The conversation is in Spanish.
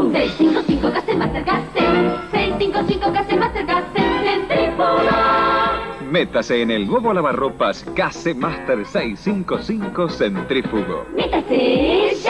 655 Casemaster Gassen. 655 Casemaster Gassen. Centrífuga. Métase en el nuevo lavarropas Casemaster 655 Centrífugo. Métase ya.